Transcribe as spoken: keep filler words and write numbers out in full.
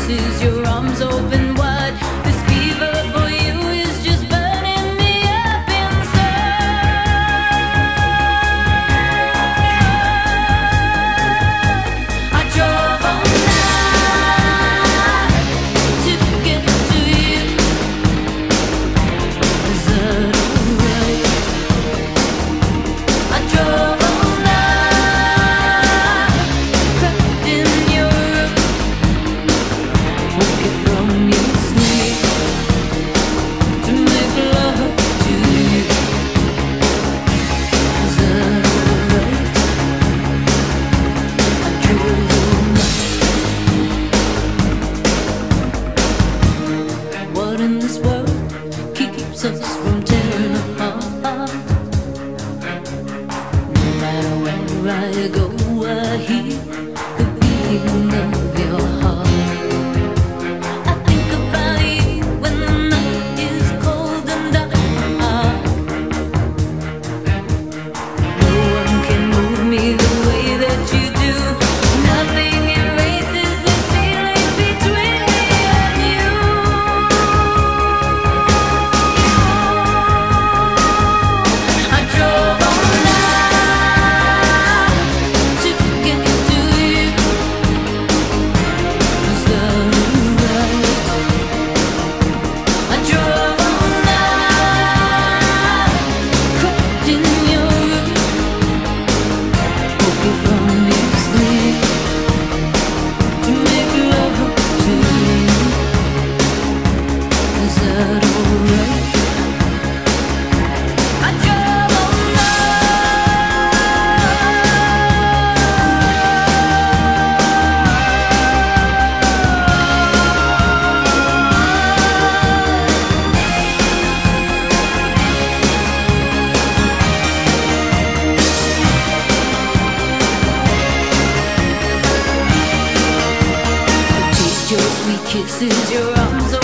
kisses, your arms open wide. This fever for you is just burning me up inside. I drove all night to get to you. Is that alright? I drove all night, crept in your room, woke you from your sleep to make love to you. Is that alright? I drove all night. What in this world keeps us from tearing apart? No matter where I go, I hear the beating of your heart. I think about you when the night is cold and dark. No one can move me the way that you do. Nothing erases this feeling between me and you. I drove all night to get to you. Is that alright? I drove all night, crept in your room, woke you from your sleep to make love to you. Is that alright? I drove all taste your sweet kisses, your arms